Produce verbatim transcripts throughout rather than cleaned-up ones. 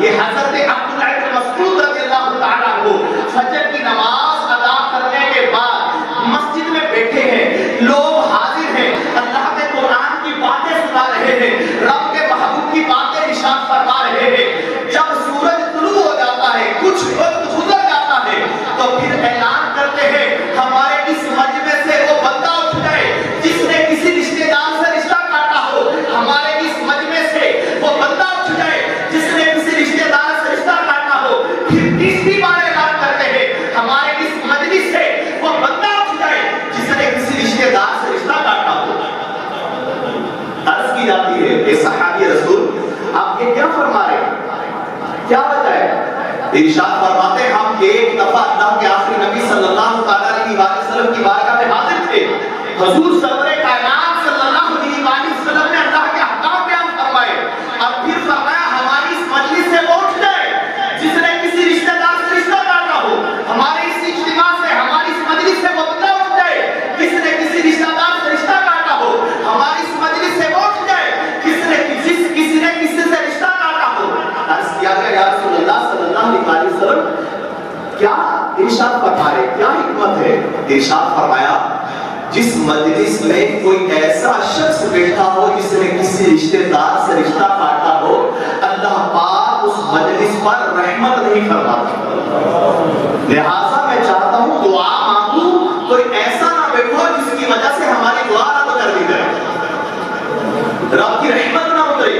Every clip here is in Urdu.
یہ حضرت عبداللہ بن مسعود رضی اللہ تعالیٰ عنہ فجر کی نماز ادا کرنے کے بعد مسجد میں بیٹھے ہیں، لوگ حاضر ہیں، اللہ کے قرآن کی باتیں سنا رہے ہیں، رب کے محبوب کی باتیں ارشاد فرما رہے ہیں۔ جب سورج طلوع ہو جاتا ہے، کچھ وقت گزر جاتا ہے، تو پھر اعلان کرتے ہیں ہمارے اس مجمع سے وہ بندہ اٹھ جائے جس نے کسی رشتے دار سے رشتہ کاٹا ہو، ہمارے اس مجمع سے وہ بندہ اٹھ جائے جس نے کسی رشتے دار سے رشتہ کاٹا ہو۔ پھر تیسری بار اعلان کرتے ہیں ہمارے اس مجلس سے وہ بندہ اٹھ جائے جس نے کسی رشتے دار سے رشتہ کاٹا ہو۔ عرض کی جاتی ہے اے صحابی رسول، آپ یہ کیا فرما رہے ہیں؟ کیا وجہ ہے؟ ارشاد فرماتے ہیں ہم ایک دفعہ اللہ کے آخری نبی صلی اللہ علیہ وسلم کی بارگاہ میں حاضر تھے، حضور سرور کائنات صلی اللہ علیہ وسلم نے اللہ کے احکام بیان فرمائے، اور پھر فرمایا ہماری اس مجلس سے وہ اٹھ جائے جس نے کسی رشتہ دار سے رشتہ کاٹا ہو، ہمارے اس اجتماع سے، ہماری اس مجلس سے وہ بندہ اٹھ جائے جس نے کسی رشتہ دار سے رشتہ کاٹا ہو، ہماری اس مجلس سے وہ اٹھ جائے جس نے جس کسی نے کسی سے رشتہ کاٹا ہو۔ عرض کیا کہ یا رسول اللہ صلی اللہ علیہ وسلم کیا ارشاد فرما رہے، کیا حکمت ہے؟ ارشاد فرمایا جس مجلس میں کوئی ایسا شخص بیٹھا ہو جس نے کسی رشتہ دار سے رشتہ کاٹا ہو، اللہ پاک اس مجلس پر رحمت نہیں فرماتا۔ لہٰذا میں چاہتا ہوں دعا مانگوں کوئی ایسا نہ بیٹھو جس کی وجہ سے ہماری دعا رد کر دی جائے، رب کی رحمت نہ اترے۔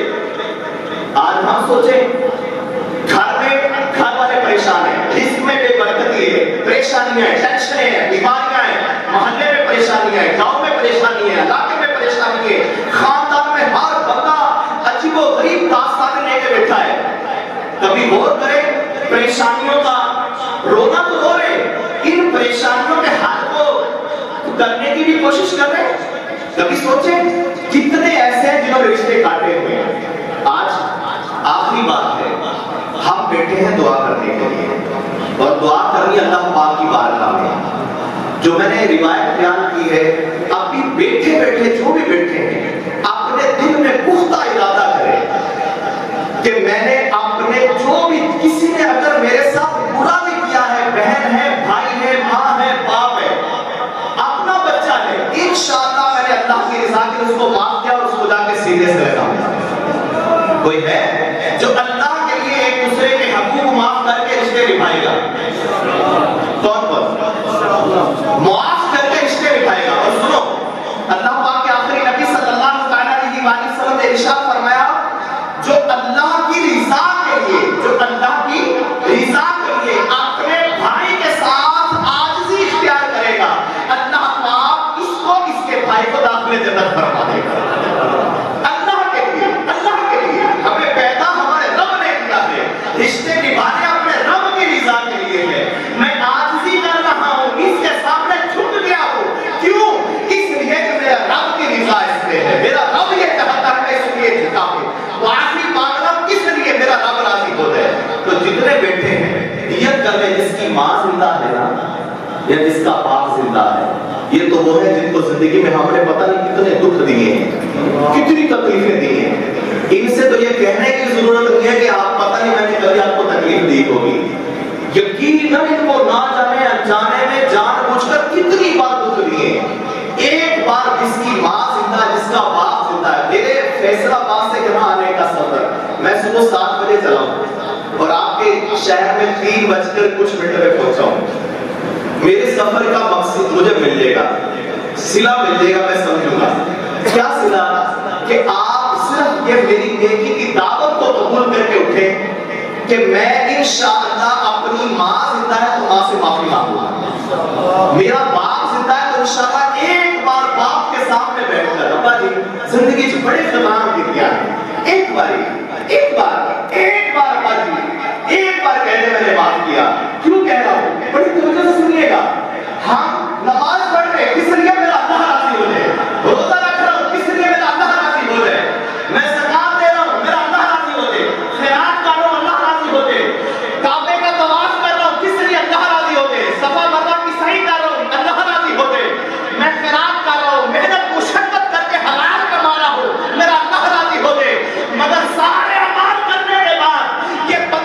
آج ہم سوچیں گھر میں گھر والے پریشان ہیں، رزق میں بے برکتی ہے، پریشانیاں ہیں، ٹینشنیں ہیں، بیماریاں ہیں، محلے میں پریشانیاں ہیں، گاؤں میں پریشانی ہے، علاقے میں پریشانی ہے، خاندان میں ہر بندہ عجیب و غریب داستانیں لے کے بیٹھا ہے۔ کبھی غور کرے پریشانیوں کا، رونا تو رو رہے، ان پریشانیوں کے حل کو کرنے کی بھی کوشش کر رہے۔ کبھی سوچیں کتنے ایسے ہیں جنہوں نے رشتے کاٹے ہوئے ہیں۔ آج آخری بات ہے، ہم بیٹھے ہیں دعا کرنے کے لیے، اور دعا کرنی اللہ پاک کی بارگاہ میں۔ جو میں نے روایت بیان کی ہے، ابھی بیٹھے بیٹھے جو بھی بیٹھے ہیں اپنے دل میں پختہ ارادہ کرے کہ میں نے اپنے جو بھی کسی نے اگر میرے ساتھ برا بھی کیا ہے، بہن ہے، بھائی ہے، ماں ہے، باپ ہے، اپنا بچہ ہے، انشاءاللہ میں نے اللہ کی رضا کے اس کو معاف کیا اور اس کو جا کے سینے سے لگاؤں۔ کوئی ہے جو اللہ کے لیے ایک دوسرے کے حقوق معاف کر کے رشتے نبھائے گا؟ کون کون معاف کر کے رشتے نبھائے گا؟ اور سنو، اللہ پاک کے آخری نبی صلی اللہ علیہ وسلم نے ارشاد فرمایا جو اللہ کی رضا کے لیے، جو اللہ کی رضا کے لیے اپنے بھائی کے ساتھ عاجزی اختیار کرے گا، اللہ پاک اس کو اس کے بھائی کو داخل جنت فرما دے گا۔ رشتے نبھانے اپنے رب کی رضا کے لیے ہے۔ میں عاجزی کر رہا ہوں، اس کے سامنے جھک گیا ہوں، کیوں؟ اس لیے کہ میرا رب کی رضا اس پہ ہے، میرا رب یہ چاہتا ہے، اس لیے جھکا ہوں۔ معافی مانگنا کس لیے؟ میرا رب راضی ہو جائے۔ تو جتنے بیٹھے ہیں نیت کر لیں جس کی ماں زندہ ہے نا، یا جس کا باپ زندہ ہے، یہ تو وہ ہے جن کو زندگی میں ہم نے پتہ نہیں کتنے دکھ دیے ہیں، کتنی تکلیفیں دی ہیں۔ ان سے تو یہ کہنے کی ضرورت نہیں ہے کہ آپ پتہ نہیں میں نے کبھی آپ کو تکلیف دی ہوگی، یقیناً ان کو نہ جانے انجانے میں جان بوجھ کر کتنی بار دکھ دیے ہیں۔ ایک بار جس کی ماں زندہ ہے، جس کا باپ زندہ ہے، میرے فیصلہ آباد سے یہاں آنے کا سفر میں صبح سات بجے چلا ہوں اور آپ کے شہر میں تین بج کر کچھ منٹ میں پہنچا ہوں۔ میرے سفر کا مقصد مجھے مل جائے گا، صلہ مل جائے گا، میں سمجھوں گا کیا صلہ کہ آپ صرف یہ میری نیکی کی دعوت کو قبول کر کے اٹھے کہ میں انشاءاللہ اپنی ماں زندہ ہے تو ماں سے معافی مانگوں گا، میرا باپ زندہ ہے تو انشاءاللہ ایک بار باپ کے سامنے بیٹھ کر ابا جی زندگی سے بڑے خطرات کی کیا ایک بار ایک بار ایک بار ابا جی ایک بار کہنے میں نے معاف کیا، کیوں کہہ رہا ہوں بڑی توجہ سے سنیے گا۔ ہم نماز پڑھ رہے کس لیے؟ میرا اللہ راضی ہو جائے، روزہ رکھ رہا ہوں کس لیے؟ میرا اللہ راضی ہو جائے، میں زکات دے رہا ہوں میرا اللہ راضی ہو جائے، خیرات کر رہا ہوں اللہ راضی ہو جائے، کعبے کا طواف کر رہا ہوں کس لیے؟ اللہ راضی ہو جائے، صفا مروا کی سعی کر رہا ہوں اللہ راضی ہو جائے، میں خیرات کر رہا ہوں، محنت مشقت کر کے حلال کما رہا ہوں میرا اللہ راضی ہو جائے۔ مگر سارے اعمال کرنے کے بعد یہ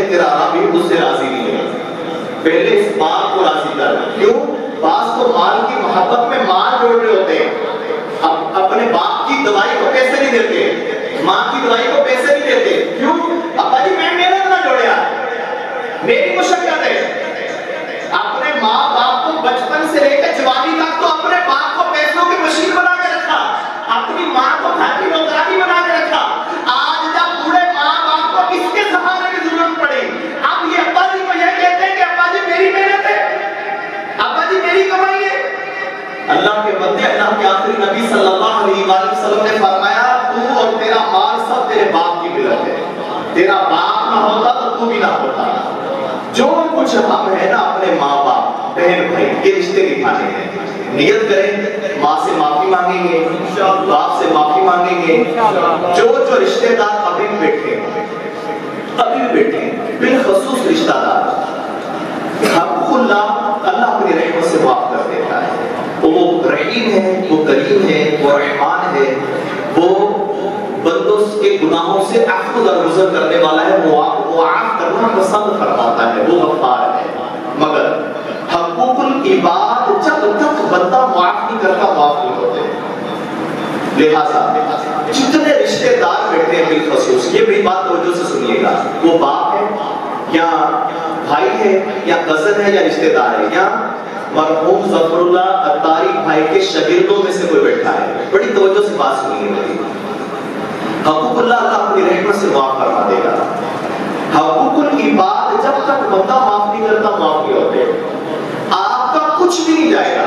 تیرا رب ہی تجھ سے راضی نہیں ہے، پہلے اس باپ کو راضی کر۔ کیوں؟ بعض تو مال کی محبت میں مال جوڑ رہے ہوتے ہیں، اب اپنے باپ کی دوائی کو پیسے نہیں دیتے، ماں کی دوائی کو پیسے نہیں دیتے۔ کیوں؟ ابا جی میں محنت نہ جوڑیا، میری مشقت ہے۔ اپنے ماں باپ کو بچپن سے لے کر جوانی تک تو اپنے باپ کو پیسوں کی مشین بنا کے رکھا، اپنی ماں کو گھر کی نوکرانی بنا کے رکھا۔ آج جب بوڑھے ماں باپ کو کس کے سہارے کی ضرورت پڑی، اب یہ ابا جی کو یہ کہتے ہیں کہ ابا جی میری محنت ہے، ابا جی میری کمائی ہے۔ اللہ کے بندے، اللہ کے آخری نبی صلی اللہ علیہ وآلہ وسلم نے فرمایا تو اور تیرا مال سب تیرے باپ کی ملت ہے، تیرا باپ نہ ہوتا تو تو بھی نہ ہوتا۔ جو کچھ ہم ہے نا اپنے ماں باپ بہن بھائی یہ رشتے نبھانے ہیں، نیت کریں ماں سے معافی مانگیں گے، باپ سے معافی مانگیں گے۔ جو جو رشتے دار ابھی بیٹھے ابھی بیٹھے بالخصوص رشتہ دار، حقوق اللہ اللہ اپنی رحمت سے معاف کر دیتا ہے۔ وہ رحیم ہے، وہ کریم ہے، وہ رحمان ہے، وہ بندوں کے گناہوں سے عفو درگزر کرنے والا ہے، وہ معاف کرنا پسند فرماتا ہے، وہ غفار ہے۔ مگر حقوق العباد جب تک بندہ معاف نہیں کرتا معاف نہیں ہوتے۔ لہٰذا جتنے رشتے دار بیٹھے ہیں بالخصوص، یہ بھی بات توجہ سے سنیے گا، وہ باپ ہے یا بھائی ہے یا کزن ہے یا رشتے دار ہے یا مرحوم ظفر اللہ اتاری بھائی کے شاگردوں میں سے کوئی بیٹھا ہے، بڑی توجہ سے بات سنیے گا۔ حقوق اللہ اللہ اپنی رحمت سے معاف کروا دے گا۔ حقوق العباد جب تک بندہ معاف نہیں کرتا معاف نہیں ہوتے۔ آپ کا کچھ بھی نہیں جائے گا،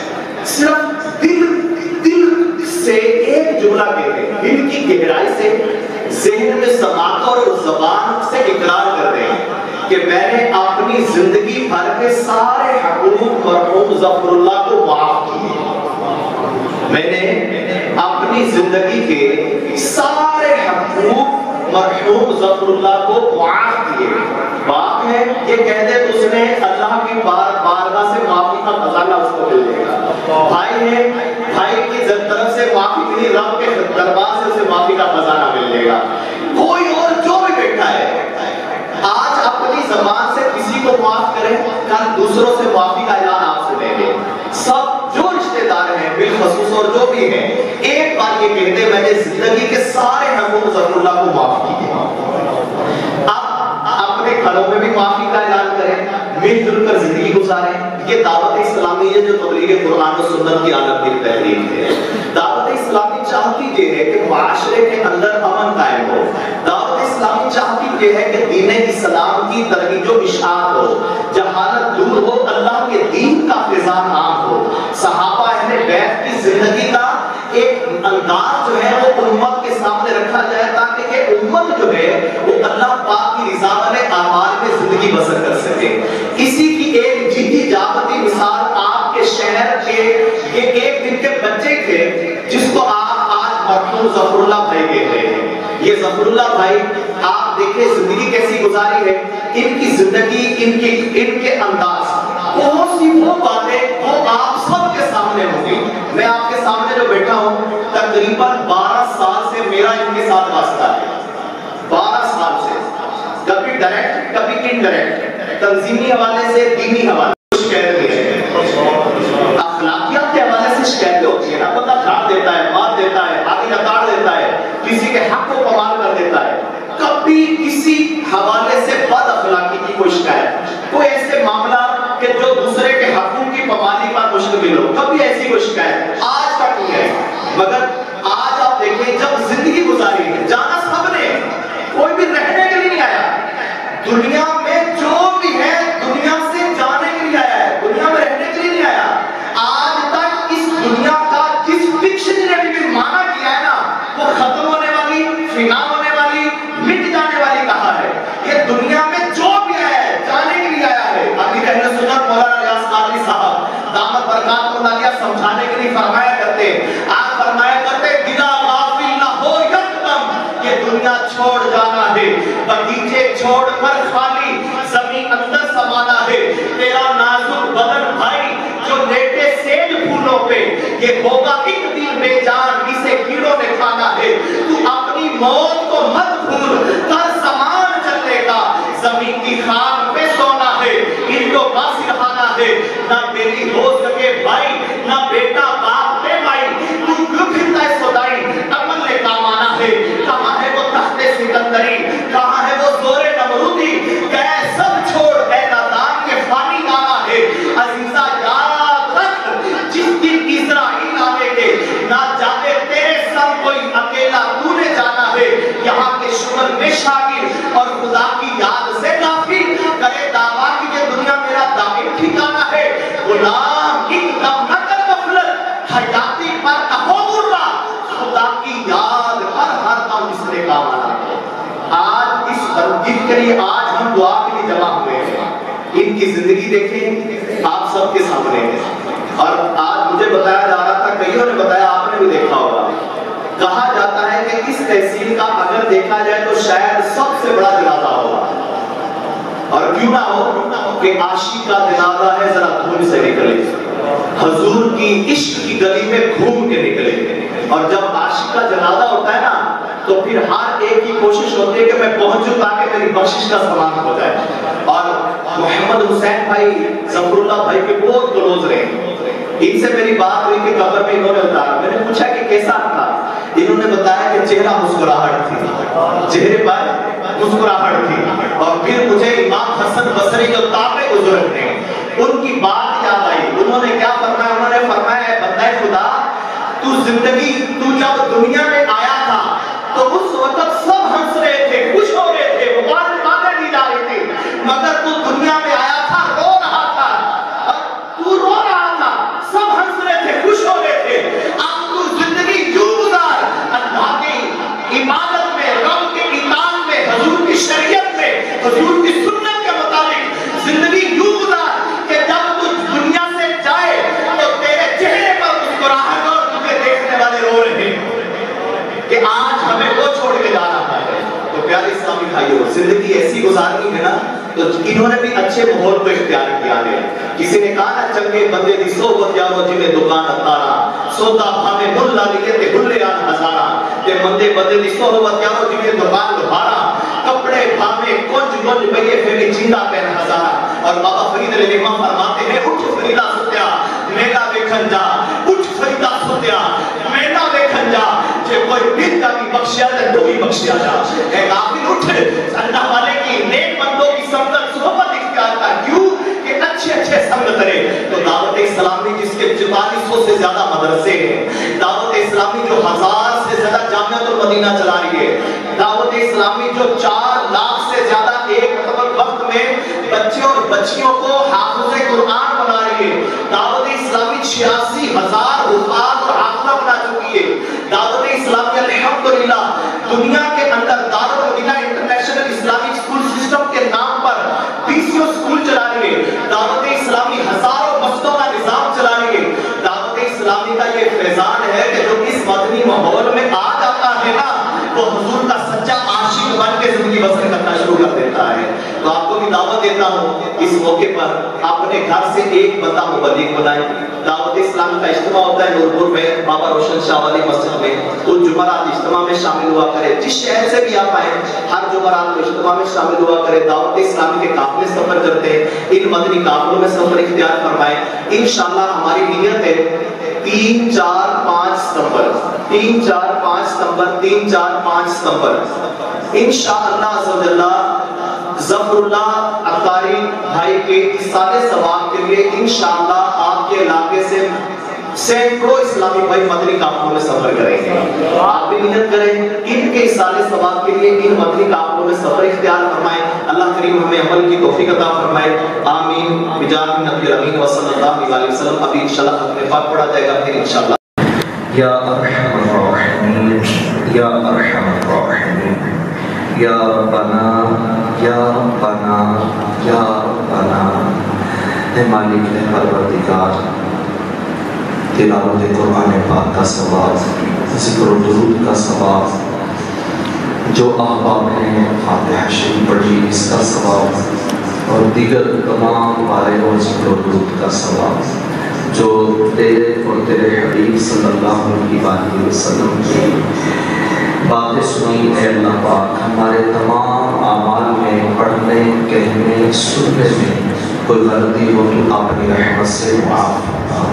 صرف دل دل سے ایک جملہ کہتے ہیں، دل کی گہرائی سے ذہن میں سما کر اور زبان سے اقرار کر دیں کہ میں نے اپنی زندگی بھر کے سارے حقوق مرحوم ظفر اللہ کو معاف کیے، میں نے اپنی زندگی کے سارے حقوق مرحوم ظفر اللہ کو معاف کیے۔ باپ ہے یہ کہہ دے تو اس نے اللہ کی بار بارگاہ سے معافی کا خزانہ اس کو مل جائے گا۔ بھائی ہے بھائی کی طرف سے معافی ملی، رب کے دربار سے اسے معافی کا خزانہ مل جائے گا۔ کوئی اور جو بھی بیٹھا ہے آج اپنی زبان سے کسی کو معاف کریں، کل دوسروں سے معافی کا اعلان آپ سے لیں گے۔ سب جو رشتے دار ہیں بالخصوص اور جو بھی ہیں ایک بار یہ کہتے میں نے زندگی کے سارے حقوق ظفر اللہ کو معاف کیے۔ اب اپنے گھروں میں بھی معافی کا اعلان کریں، مل جل کر زندگی گزاریں۔ یہ دعوت اسلامی ہے جو تبلیغ قرآن و سنت کی عالمگیر تحریک ہے۔ دعوت اسلامی چاہتی یہ ہے کہ معاشرے کے اندر امن قائم ہو، دعوت اسلامی چاہتی یہ ہے کہ دین اسلام کی ترویج و اشاعت ہو، جہالت دور ہو، اللہ کے دین کا فیضان عام ہو۔ صحابہ اہل بیت کی زندگی کا ایک انداز جو ہے وہ امت کے سامنے رکھا جائے تاکہ یہ امت جو ہے وہ اللہ پاک کی رضا والے اعمال میں زندگی بسر کر سکے۔ اسی کی ایک جیتی جاگتی مثال آپ کے شہر کے یہ ایک دن کے بچے تھے جس کو آپ آج مرحوم ظفر اللہ بھائی کہتے ہیں۔ یہ ظفر اللہ بھائی آپ دیکھیں زندگی کیسی گزاری ہے، ان کی زندگی ان کی ان کے انداز بہت سی وہ باتیں وہ آپ سب کے سامنے ہوں گی۔ میں آپ کے سامنے جو بیٹھا ہوں تقریباً بارہ سال سے میرا ان کے ساتھ واسطہ ہے، بارہ سال سے، کبھی ڈائریکٹ کبھی انڈائریکٹ، تنظیمی حوالے سے دینی حوالے سے شکایتیں ہیں، اخلاقیات کے حوالے سے شکایتیں ہوتی ہیں نا، بندہ جھاڑ دیتا ہے، مار دیتا ہے، آگے لتاڑ دیتا ہے، کسی کے حق کو پامال کر دیتا ہے، کبھی کسی حوالے سے بد اخلاقی کی کوئی شکایت، کوئی ایسے معاملہ کہ جو دوسرے کے حقوق کی پامالی پر مشتمل ہو، کبھی ایسی کوئی شکایت آج تک نہیں ہے۔ مگر آج آپ دیکھیں جب زندگی گزاری ہے، جانا سب نے، کوئی بھی رہنے کے لیے نہیں آیا، دنیا میں جو بھی ہے دنیا سے جانے کے لیے آیا ہے، دنیا میں رہنے کے لیے نہیں آیا۔ آج تک اس دنیا کا جس ڈکشنری نے بھی مانا کیا ہے نا وہ ختم ہونے والی، فنا ہونے والی، مٹ جانے والی کہا ہے۔ یہ دنیا میں جو بھی آیا ہے جانے کے لیے آیا ہے۔ ابھی اہل سنت مولانا ریاض قادری صاحب دامت برکات کو نالیہ سمجھانے کے لیے فرمایا کرتے آپ فرمایا کرتے گدا غافل نہ ہو یکدم، یہ دنیا چھوڑ جانا ہے، بغیچے چھوڑ کر خالی زمین اندر سمانا ہے، تیرا نازک بدن بھائی جو لیٹے سیج پھولوں پہ یہ ہوگا ایک دن بے جان، اسے کیڑوں نے کھانا ہے۔ تو اپنی موت کو مت بھول، کل زمان چلے گا، زمین شاگرد اور خدا کی یاد سے کافی کرے دعویٰ کی کہ دنیا میرا دائم ٹھکانہ ہے غلام ایک دم نہ کر غفلت حیاتی پر کہو برا خدا کی یاد ہر ہر دم اس نے کام آنا ہے آج اس مسجد کے لیے آج ہم دعا کے لیے جمع ہوئے ہیں ان کی زندگی دیکھیں آپ سب کے سامنے اور آج مجھے بتایا جا رہا تھا کئیوں نے بتایا آپ نے بھی دیکھا ہوگا کہا جاتا ہے کہ اس تحصیل کا اگر دیکھا جائے تو شاید سب سے بڑا جنازہ ہوگا اور کیوں نہ ہو کہ عاشق کا جنازہ ہے ذرا دھوم سے نکلے حضور کی عشق کی گلی میں گھوم کے نکلے اور جب عاشق کا جنازہ ہوتا ہے نا تو پھر ہر ایک کی کوشش ہوتی ہے کہ میں پہنچوں تاکہ میری بخشش کا سامان ہو جائے اور محمد حسین بھائی ظفر اللہ بھائی کے بہت کلوز رہے ان سے میری بات ہوئی کہ قبر میں انہوں نے اتارا میں نے پوچھا کہ کیسا تھا انہوں نے بتایا کہ چہرہ مسکراہٹ تھی چہرے پر مسکراہٹ تھی اور پھر مجھے امام حسن بصری جو تابع بزرگ تھے ان کی بات یاد آئی انہوں نے کیا فرمایا انہوں نے فرمایا بندہ خدا تو زندگی تو جب دنیا میں آیا تھا تو اس وقت سب ہنس رہے تھے خوش ہو رہے تھے مبارکبادیں دی جا رہی تھی مگر تو دنیا میں آیا تھا رو رہا تھا تو رو رہا تھا سب ہنس رہے تھے خوش ہو رہے تھے اب تو زندگی یوں گزار اللہ کی عبادت میں رب کے اطاعت میں حضور کی شریعت میں حضور کی سنت کے مطابق زندگی یوں گزار کہ جب تو دنیا سے جائے تو تیرے چہرے پر مسکراہٹ اور تجھے دیکھنے والے رو رہے ہیں کہ آج ہمیں وہ چھوڑ کے جا رہا ہے تو پیارے اسلامی بھائیو زندگی ایسی گزارنی ہے نا تو انہوں نے بھی اچھے ماحول کو اختیار کیا ہے کسی نے کہا نا چنگے بندے دی صحبت یارو جی میں دکان اتارا سودا بھامے ملا لیے تے گلے آن ہزارا تے مندے بندے دی صحبت یارو جی میں دکان لبھارا کپڑے بھامے کنج کنج بھئیے پھیلی چیندہ پہن ہزارا اور بابا فرید علیہ امام فرماتے ہیں اٹھ فریدہ ستیا میلا دیکھن جا اٹھ فریدہ ستیا میلا دیکھن جا جے کوئی دل کا بھی بخشیا جائے تو بھی بخشیا جا اے غافل اٹھ اللہ والے کی نیک بندوں کی سمت صحبت اختیار کا کیوں کہ اچھے اچھے سنگ کرے تو دعوت اسلامی جس کے چوالیس سو سے زیادہ مدرسے ہیں دعوت اسلامی جو ہزار سے زیادہ جامعۃ المدینہ چلا رہی ہے دعوت اسلامی جو چار لاکھ سے زیادہ ایک وقت میں بچے اور بچیوں کو حافظ قرآن بنا رہی ہے دعوت اسلامی چھیاسی ہزار حفاظ اور حافظہ بنا چکی ہے دعوت اسلامی الحمدللہ دنیا کے اندر Dar ul Madinah international Islamic school system کے نام پر پی سی او اسکول چلا رہی ہے دعوت اسلامی ہزاروں مسجدوں کا نظام چلا رہی ہے دعوت اسلامی کا یہ فیضان ہے کہ جو اس مدنی ماحول میں آ جاتا ہے نا وہ حضور کا سچا عاشق بن کے زندگی بسر کرنا شروع کر دیتا ہے تو آپ کو بھی دعوت دیتا ہوں اس موقع پر اپنے گھر سے ایک بندہ مبلغ بنائیں دعوت اسلام کا اجتماع ہوتا ہے نورپور میں بابا روشن شاہ والی مسجد میں ان جمعرات اجتماع میں شامل ہوا کرے جس شہر سے بھی آپ آئے ہر جمعرات کو اجتماع میں شامل ہوا کرے دعوت اسلامی کے قافلے سفر کرتے ہیں ان مدنی قافلوں میں سفر اختیار فرمائیں انشاءاللہ ہماری نیت ہے تین چار پانچ ستمبر تین چار پانچ ستمبر تین چار پانچ ستمبر انشاءاللہ عزوجلہ ظفر اللہ عطاری بھائی کے اصالِ ثواب کے لیے انشاءاللہ آپ کے علاقے سے سینکڑوں اسلامی بھائی مدنی قافلوں میں سفر کریں گے آپ بھی نیت کریں ان کے اصالِ ثواب کے لیے ان مدنی قافلوں میں سفر اختیار فرمائیں اللہ کریم ہمیں عمل کی توفیق عطا فرمائے آمین بجاہ نبی الامین صلی اللہ علیہ وسلم ابھی انشاءاللہ ختم پاک پڑھا جائے گا پھر انشاءاللہ یا ارحم الراحمین یا ارحم الراحمین یا ربنا یا ربنا یا ربنا اے مالک اے پروردگار تلاوت قرآن پاک کا ثواب ذکر و درود کا ثواب جو احباب نے فاتحہ شریف پڑھی اس کا ثواب اور دیگر تمام بارے اور ذکر و درود کا ثواب جو تیرے اور تیرے حبیب صلی اللہ علیہ وسلم کی باتیں سنی اے اللہ پاک ہمارے تمام اعمال میں پڑھنے کہنے سننے میں کوئی غلطی ہو تو اپنی رحمت سے معاف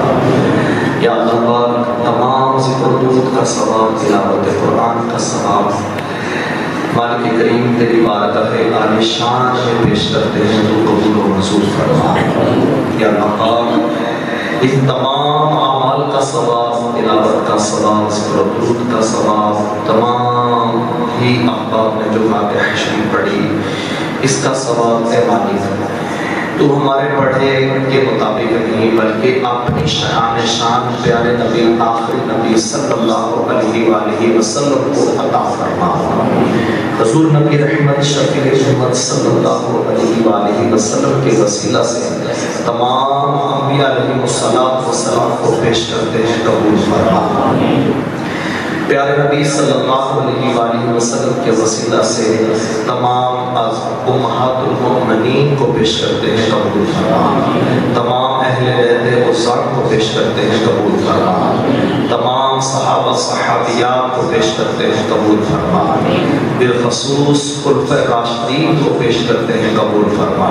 یا اللہ پاک تمام ذکر و درود کا ثواب تلاوت قرآن کا ثواب مالک کریم تیری بارگاہ عالی شان میں پیش کرتے ہیں تو قبول و منظور فرما یا اللہ پاک ان تمام اعمال کا ثواب تلاوت کا ثواب ذکر و درود کا ثواب تمام بھی احباب نے جو فاتحہ شریف پڑھی اس کا ثواب اے مالک تو ہمارے پڑھے کے مطابق نہیں بلکہ اپنی شان شان پیارے نبی آخری نبی صلی اللہ علیہ وآلہ وسلم کو عطا فرما۔ حضور نبی رحمت شفیع امت صلی اللہ علیہ وآلہ وسلم کے وسیلہ سے تمام انبیاء علیہ السلام کو پیش کرتے ہیں قبول فرما۔ پیارے نبی صلی اللہ علیہ وآلہ وسلم کے وسیلہ سے تمام امہات المؤمنین کو پیش کرتے ہیں قبول فرما۔ تمام اہل بیت عزام کو پیش کرتے ہیں قبول فرما۔ تمام صحابہ صحابیات کو پیش کرتے ہیں قبول فرما۔ بالخصوص خلفائے راشدین کو پیش کرتے ہیں قبول فرما۔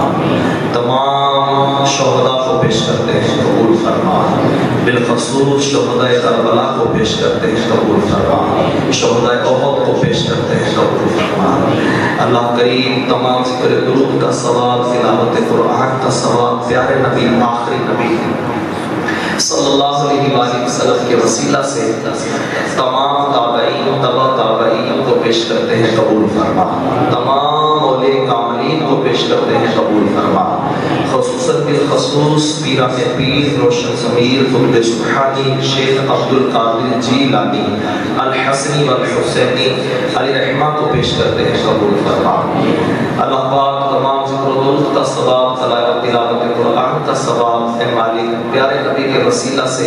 تمام شہداء کو پیش کرتے ہیں قبول فرما۔ بالخصوص شہداء کربلا کو پیش کرتے ہیں قبول فرما۔ شہداء احد کو پیش کرتے ہیں قبول فرما۔ اللہ کریم تمام ذکر درود کا ثواب، تلاوت قرآن کا ثواب پیارے نبی آخری نبی صلی اللہ علیہ وآلہ وسلم کے وسیلہ سے تمام تابعین تبع تابعین کو پیش کرتے ہیں قبول فرما۔ تمام اولیاء کاملین کو پیش کرتے ہیں قبول فرما۔ خصوصاً بالخصوص پیران پیر روشن ضمیر قطب سبحانی شیخ عبد القادر جیلانی الحسنی والحسینی علی رحمہ کو پیش کرتے ہیں قبول فرما۔ اللہ پاک تمام ذکر و درود کا ثواب، تلاوت قرآن کا ثواب اے مالک پیارے نبی کے وسیلہ سے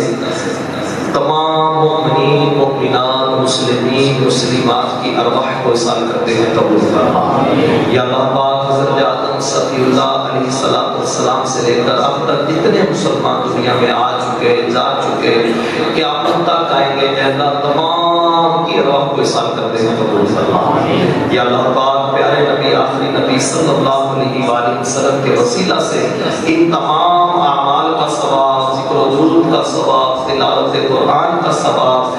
تمام مؤمنین مؤمنات مسلمین مسلمات کی ارواح کو اصال کرتے ہیں قبول فرما۔ یا اللہ پاک حضرت آدم صفی اللہ علیہ السلام سے لے کر اب تک جتنے مسلمان دنیا میں آ چکے جا چکے قیامت تک آئیں گے، اے اللہ تمام کی ارواح کو اصال کرتے ہیں قبول فرما۔ یا اللہ پاک پیارے نبی آخری نبی صلی اللہ علیہ وآلہ وسلم کے وسیلہ سے ان تمام اعمال کا ثواب، ذکر و درود کا ثواب، تلاوت قرآن کا ثواب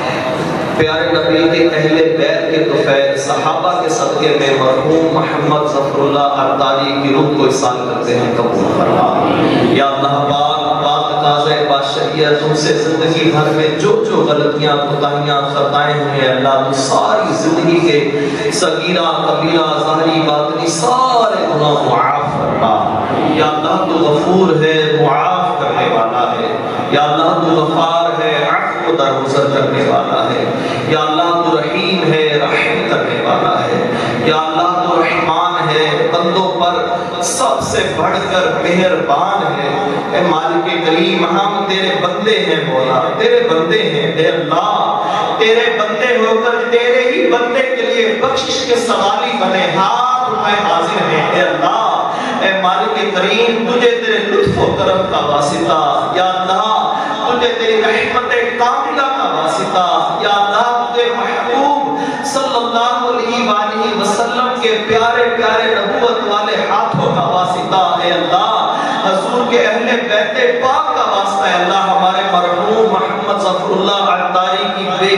پیارے نبی کے اہل بیت کے طفیل صحابہ کے صدقے میں مرحوم محمد ظفر اللہ ارداری کی روح کو احسان کرتے ہیں قبول فرما۔ یا اللہ پاک بات تقاضۂ بادشاہیت تم سے زندگی بھر میں جو جو غلطیاں کوتاہیاں خطائیں ہوئے اللہ تو ساری زندگی کے صغیرہ کبیرہ ظاہری باطنی سارے گناہ معاف فرما۔ یا اللہ تو غفور ہے معاف کرنے والا ہے۔ یا اللہ تو غفار ہے عفو درگزر کرنے والا ہے۔ یا اللہ تو رحیم ہے رحم کرنے والا ہے۔ یا اللہ تو رحمان ہے بندوں پر سب سے بڑھ کر مہربان ہے۔ اے مالک کریم ہم تیرے بندے ہیں مولا، تیرے بندے ہیں اے اللہ، تیرے بندے ہو کر تیرے ہی بندے کے لیے بخشش کے سوالی بنے ہاتھ اٹھائے حاضر ہیں اے اللہ۔ اے مالک کریم تجھے تیرے لطف و کرم کا واسطہ، یا اللہ تجھے تیری رحمت کاملہ کا واسطہ، یا اللہ تجھے محبوب صلی اللہ علیہ وآلہ وسلم کے پیارے پیارے نبوت والے ہاتھوں کا واسطہ ہے اللہ، حضور کے اہل بیت پاک کا واسطہ ہے اللہ، ہمارے مرحوم محمد ظفر اللہ ارداری کی بے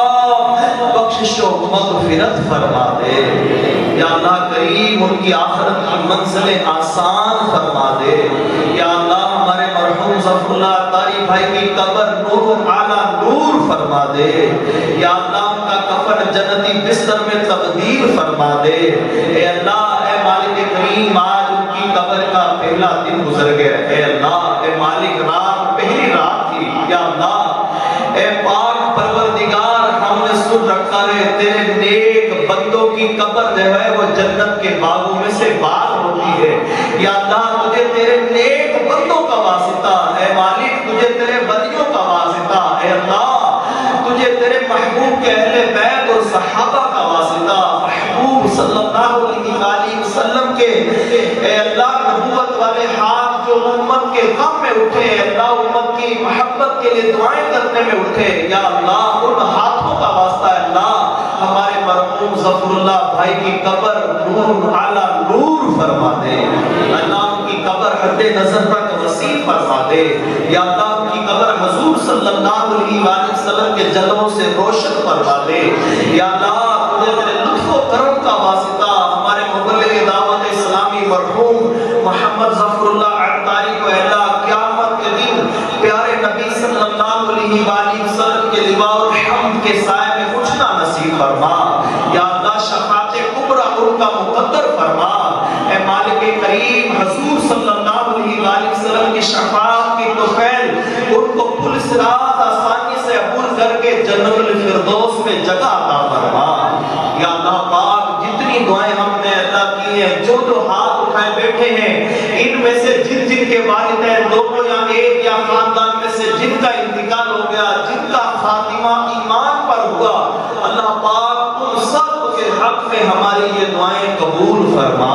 حساب بخشش و مغفرت فرما دے۔ یا اللہ کریم ان کی آخرت کی منزلیں آسان فرما دے۔ یا اللہ ہمارے مرحوم ظفر اللہ ارداری بھائی کی قبر نور اعلیٰ نور فرما دے۔ یا اللہ ان کا کفن جنتی بستر میں تبدیل فرما دے۔ اے اللہ اے مالک کریم آج ان کی قبر کا پہلا دن گزر گیا، اے اللہ اے مالک رات پہلی رات تھی، یا اللہ اے پاک پروردگار ہم نے سن رکھا ہے تیرے نیک بندوں کی قبر جو ہے وہ جنت کے باغوں میں سے باغ ہوتی ہے۔ یا اللہ تجھے تیرے نیک بندوں کا واسطہ، اے مالک تجھے تیرے ولیوں کا واسطہ، اے اللہ تجھے تیرے محبوب کے اہل بیت اور صحابہ کا واسطہ، محبوب صلی اللہ علیہ وآلہ وسلم کے اے اللہ نبوت والے ہاتھ جو امت کے غم میں اٹھے، اللہ امت کی محبت کے لیے دعائیں کرنے میں اٹھے، یا اللہ ان ہاتھوں کا واسطہ ہے اللہ ہمارے مرحوم ظفر اللہ بھائی کی قبر نور اعلیٰ نور فرما دے۔ اللہ ان کی قبر حد نظر تک وسیع فرما دے۔ یا اللہ ان کی قبر حضور صلی اللہ علیہ وآلہ وسلم کے جلووں سے روشن فرما دے۔ یا اللہ تجھے تیرے لطف و کرم کا واسطہ ہمارے مبلغ دعوت اسلامی مرحوم محمد ظفر اللہ ارداری کو اللہ قیامت کے دن پیارے نبی صلی اللہ علیہ وآلہ وسلم کے لواء الحمد کے سائے میں اٹھنا نصیب فرما۔ یا اللہ जन्नत फिरदौस में जगह अता फरमा। या अल्लाह पाक जितनी दुआएं हमने अदा की हैं, जो जो हाथ उठाए बैठे हैं, इनमें से जिन जिन के वालिदैन दोनों या एक या खानदान में से जिनका इंतकाल हो गया, जिनका खातिमा ईमान पर हुआ, अल्लाह पाक उन सब के हक में हमारी ये दुआएं कबूल फरमा।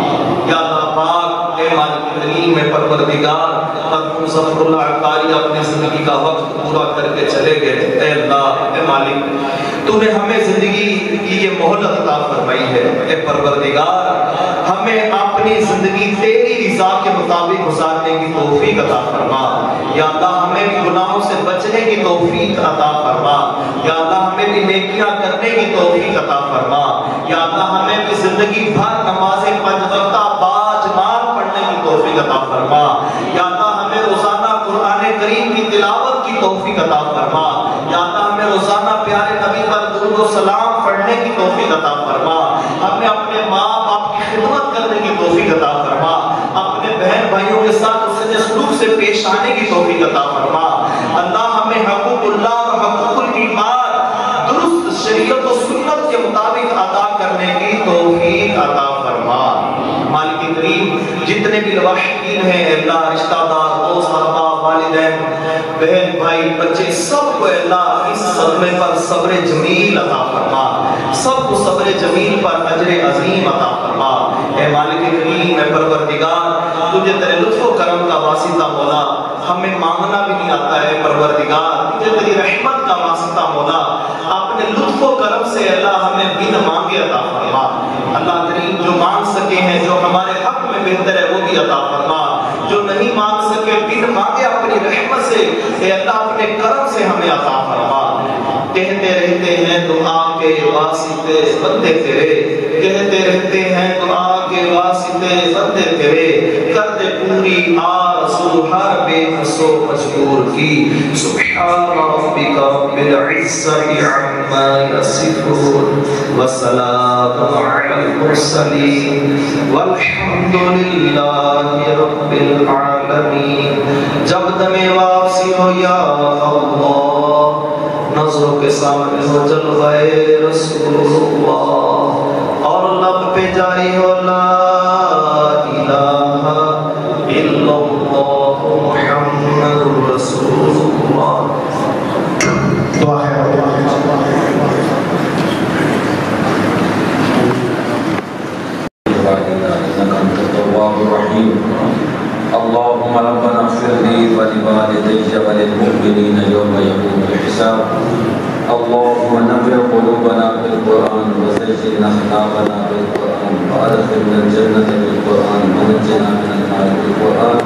या अल्लाह पाक ए मालिक करीम में परवरदिगार मरहूम ज़फ़रुल्लाह कारी अपने जिंदगी का वक्त पूरा करके चले गए। ए अल्लाह ए मालिक तूने हमें जिंदगी की ये मोहलत अता फरमाई है। ए परवरदिगार हमें अपनी जिंदगी तेरी रज़ा के मुताबिक गुजारने की तौफीक अता फरमा। या अल्लाह हमें भी गुनाहों से बचने की तौफीक अता फरमा। या अल्लाह हमें भी नेकियां करने की तौफीक अता फरमा। या अल्लाह हमें भी जिंदगी भर नमाज़ें पांच वक्ता बाजमात पढ़ने की तौफीक अता फरमा। या अल्लाह हमें रोजाना कुरान करीम की तिलावत की तौफीक अता फरमा। या अल्लाह हमें रोजाना प्यारे नबी पर दुरूद और सलाम पढ़ने की तौफीक अता फरमा। हमें अपने माँ बाप की खिदमत करने की तौफीक अता फरमा। अपने बहन भाइयों के साथ उसने सलूक से पेश आने की तौफीक अता फरमा। अल्लाह हमें हक़ूक़ुल्लाह और हक़ूक़ुल ईमान दुरुस्त शरीयत और सुन्नत के मुताबिक अदा करने की तौफीक अता फरमा। मालिक करीम जितने भी लवाहिकीन हैं अल्लाह, रिश्तेदार, दोस्त, अहबाब, वालिदैन, बहन भाई, बच्चे, सबको अल्लाह इस सदमे पर सब्र जमील अता फरमा। सबको सब्र जमील पर अजर अजीम अता फरमा। ए मालिक करीम ए परवरदिगार तुझे तेरे लुत्फ़ व करम का वासिता मौला, हमें मांगना भी नहीं आता है परवरदिगार, तुझे तेरी रहमत का वासिता मौला, अपने लुत्फ़ व करम से अल्लाह हमें बिन मांगे अता फरमा। अल्लाह करीम जो मांग सके हैं, जो हमारे हक में बेहतर है वो भी अता फरमा। जो नहीं मांग सके बिन मांगे अपनी रहमत से ए अल्लाह अपने करम से हमें अता फरमा। कहते रहते हैं दुआ के वास्ते बंदे तेरे, कहते रहते हैं दुआ के वास्ते बंदे तेरे, कर दे पूरी आरज़ू हर बेकसो मजबूर की। सुब्हान रब्बिका रब्बिल इज़्ज़ति अम्मा यसिफून व सलामुन अलल मुरसलीन वल्हम्दुलिल्लाहि रब्बिल आलमीन। जब दमे वापसी हो या अल्लाह, नज़रों के सामने हो जलवाए रसूलुल्लाह और लब पे जारी हो ला इलाहा इल्लल्लाह मुहम्मदुर रसूलुल्लाह। दुआ है اللهم ربنا اغفر لي ولوالدي وللمؤمنين يوم يقوم الحساب. اللهم نور قلوبنا بالقرآن وزين أخلاقنا بالقرآن وأدخلنا الجنة بالقرآن ونجنا من النار بالقرآن.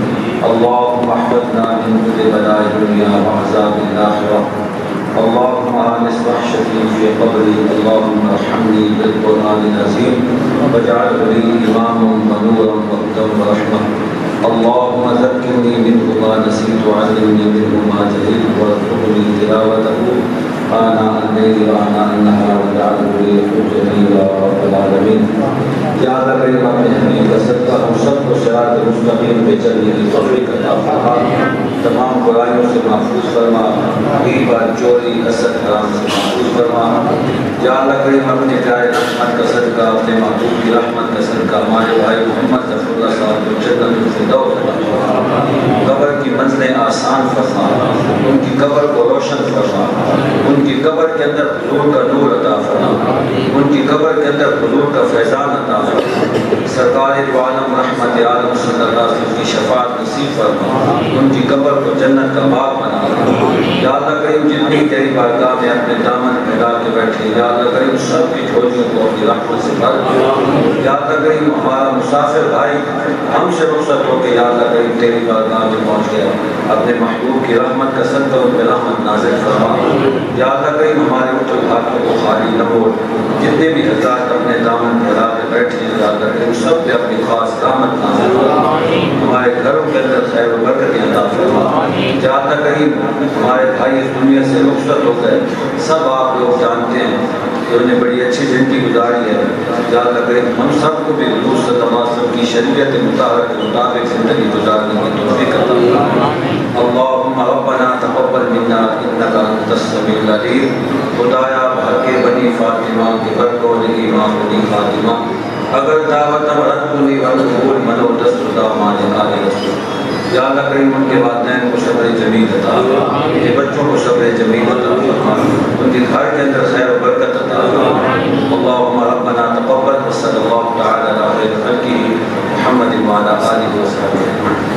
اللهم احفظنا من كل بلاء الدنيا وعذاب الآخرة. اللهم آنس وحشتي في قبري. اللهم ارحمني بالقرآن العظيم واجعله لي إماما ونورا وهدى ورحمة. اللهم ذكرني منه ما نسيت وعلمني منه ما جهلت وارزقني تلاوته آناء الليل وآناء النهار واجعله لي حجة يا رب العالمين. یا اللہ کریم اپنے حمید کا صدقہ ہم سب کو صراط مستقیم پہ چلنے کی توفیق عطا فرما. تمام برائیوں سے محفوظ فرما. غیبت، چوری، حسد، حرام سے محفوظ فرما. یا اللہ کریم اپنے پیارے رحمت کا صدقہ، اپنے محبوب کی رحمت کا صدقہ ہمارے بھائی محمد ظفر اللہ صاحب کو جنت الفردوس عطا فرما. قبر کی منزلیں آسان فرما. ان کی قبر کو روشن فرما. ان کی قبر کے اندر حضور کا نور عطا فرما. ان کی قبر کے اندر حضور کا فیضان عطا فرما. سرکار دو عالم رحمت عالم صلی اللہ علیہ وسلم کی شفاعت نصیب فرما. ان کی قبر کو جنت کا باغ بنا. یا اللہ کریم جتنی تیری بارگاہ میں اپنے دامن پھیلا کے بیٹھے، یا اللہ کریم سب کی جھولیوں کو اپنی رحمت سے بھر. یا اللہ کریم ہمارا مسافر بھائی ہم سے رخصت ہو کے یا اللہ کریم تیری بارگاہ میں پہنچ گیا، اپنے محبوب کی رحمت کا صدقہ ان پہ رحمت نازل فرما. یا اللہ کریم ہمارے اٹھل ہاتھوں کو خالی نہ چھوڑ. جتنے بھی حضرات اپنے دامن پھیلا کے بیٹھے ہیں یا اللہ کریم سب پہ اپنی خاص رحمت نازل فرما. ہمارے گھروں کے اندر خیر و برکت عطا فرما. یا اللہ کریم ہمارے بھائی اس دنیا سے رخصت ہو گئے، سب آپ لوگ جانتے ہیں انہوں نے بڑی اچھی زندگی گزاری ہے، یا اللہ کریم ہم سب کو بھی حضور صلی اللہ علیہ وسلم کی شریعت مطابق کے مطابق زندگی گزارنے کی توفیق عطا فرما۔ اللہم ربنا تقبل منا انک انت السمیع العلیم۔ خدایا بحق بنی فاطمہ کے برکو نگی ماں بنی فاطمہ، اگر دعوت ورد کنی ورقبول منو دست دامان آل رسول، یا اللہ کریم ان کے والدین کو صبر جمیل عطا فرما، ان کے بچوں کو صبر جمیل عطا فرما، ان کے گھر کے اندر خیر و برکت عطا فرما۔ اللہم ربنا تقبل، وصلی اللہ تعالی علی خیر خلقہ محمد وعلی آلہ وصحبہ۔